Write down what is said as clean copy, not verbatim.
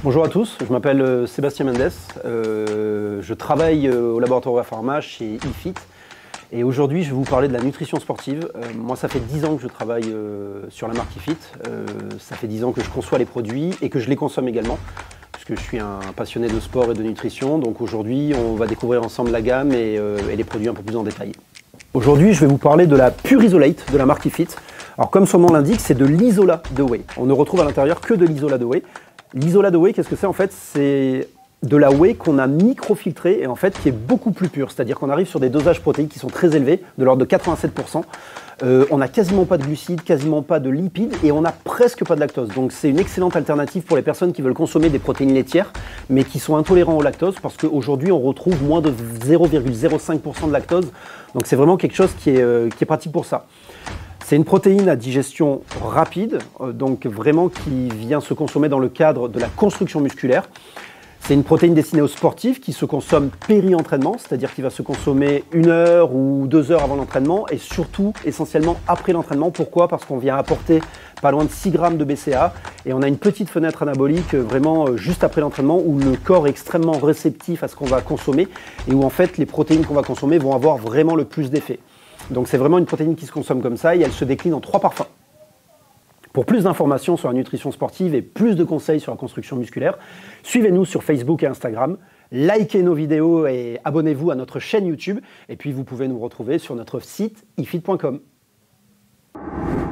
Bonjour à tous, je m'appelle Sébastien Mendes, je travaille au laboratoire Pharma chez iFit et aujourd'hui je vais vous parler de la nutrition sportive. Moi ça fait 10 ans que je travaille sur la marque iFit, ça fait 10 ans que je conçois les produits et que je les consomme également puisque je suis un passionné de sport et de nutrition, donc aujourd'hui on va découvrir ensemble la gamme et les produits un peu plus en détail. Aujourd'hui je vais vous parler de la Pure Isolate de la marque iFit. Alors comme son nom l'indique, c'est de l'isolat de whey. On ne retrouve à l'intérieur que de l'isolat de whey. L'isolat de whey, qu'est-ce que c'est en fait? C'est de la whey qu'on a microfiltrée et en fait qui est beaucoup plus pure. C'est-à-dire qu'on arrive sur des dosages protéiques qui sont très élevés, de l'ordre de 87%. On n'a quasiment pas de glucides, quasiment pas de lipides et on n'a presque pas de lactose. Donc c'est une excellente alternative pour les personnes qui veulent consommer des protéines laitières mais qui sont intolérants au lactose parce qu'aujourd'hui on retrouve moins de 0,05% de lactose. Donc c'est vraiment quelque chose qui est pratique pour ça. C'est une protéine à digestion rapide, donc vraiment qui vient se consommer dans le cadre de la construction musculaire. C'est une protéine destinée aux sportifs qui se consomme péri-entraînement, c'est-à-dire qu'il va se consommer 1 heure ou 2 heures avant l'entraînement et surtout essentiellement après l'entraînement. Pourquoi? Parce qu'on vient apporter pas loin de 6 grammes de BCAA et on a une petite fenêtre anabolique vraiment juste après l'entraînement où le corps est extrêmement réceptif à ce qu'on va consommer et où en fait les protéines qu'on va consommer vont avoir vraiment le plus d'effet. Donc c'est vraiment une protéine qui se consomme comme ça et elle se décline en 3 parfums. Pour plus d'informations sur la nutrition sportive et plus de conseils sur la construction musculaire, suivez-nous sur Facebook et Instagram, likez nos vidéos et abonnez-vous à notre chaîne YouTube. Et puis vous pouvez nous retrouver sur notre site ifit.com.